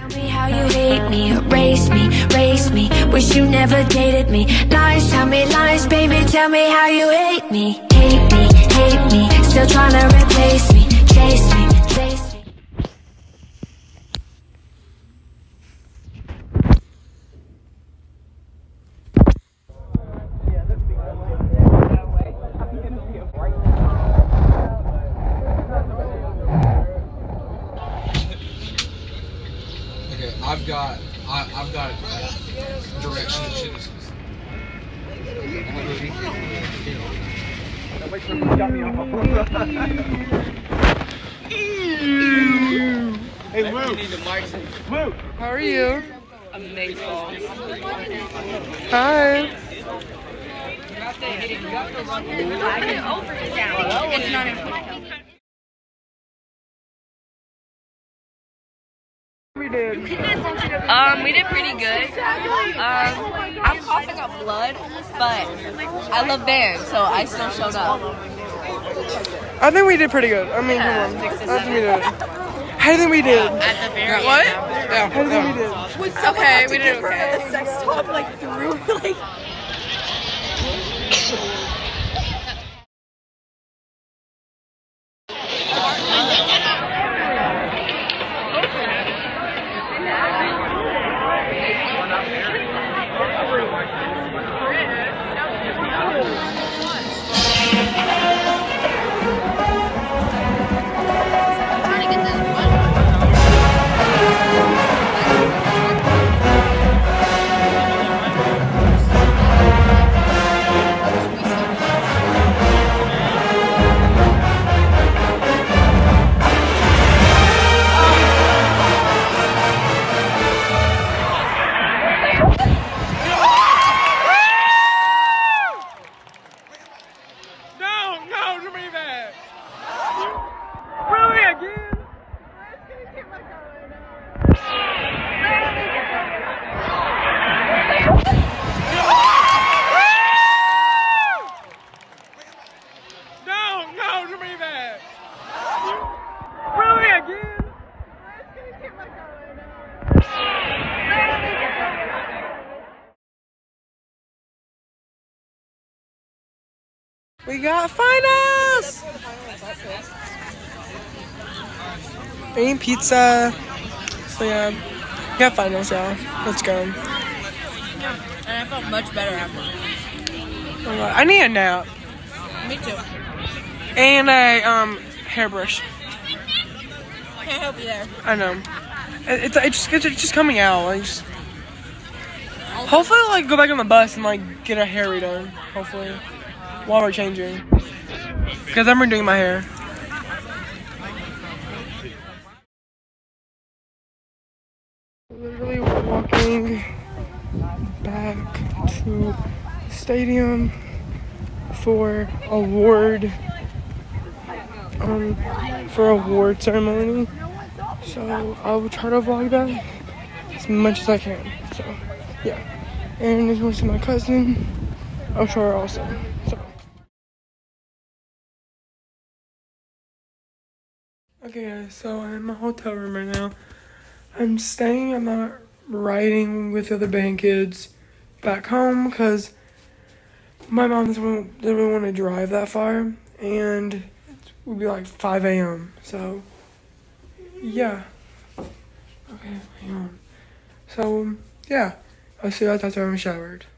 Tell me how you hate me, erase me, race me. Wish you never dated me. Lies, tell me lies, baby. Tell me how you hate me, hate me, hate me. Still trying to replace me, chase me, chase me. I've got direction and shit. Hey Luke. Luke, how are you? Amazing. Hi. It's not important. We did. We did pretty good. I'm coughing up blood, but I love bands, so I still showed up. I think we did pretty good. I mean, come on. I think we did. How do you think we did? At the very What? end. How do you think we did? Okay, we did okay. A sex talk like through like. We got finals! Eating pizza. So yeah, we got finals, y'all. Let's go. And I felt much better after. Oh God. I need a nap. Me too. And a hairbrush. Can't help you there. I know. It's just coming out. Hopefully, like go back on the bus and like get a hair redone. Hopefully, while we're changing. Because I'm redoing my hair. Literally walking back to the stadium for award ceremony. So I will try to vlog that as much as I can. So yeah. And if you want to see my cousin, I'll show her also. So okay guys, so I'm in my hotel room right now. I'm not riding with the other band kids back home because my mom doesn't really want to drive that far, and it would be like 5 a.m. So yeah. Okay, hang on. So yeah, I'll see you guys after I'm showered.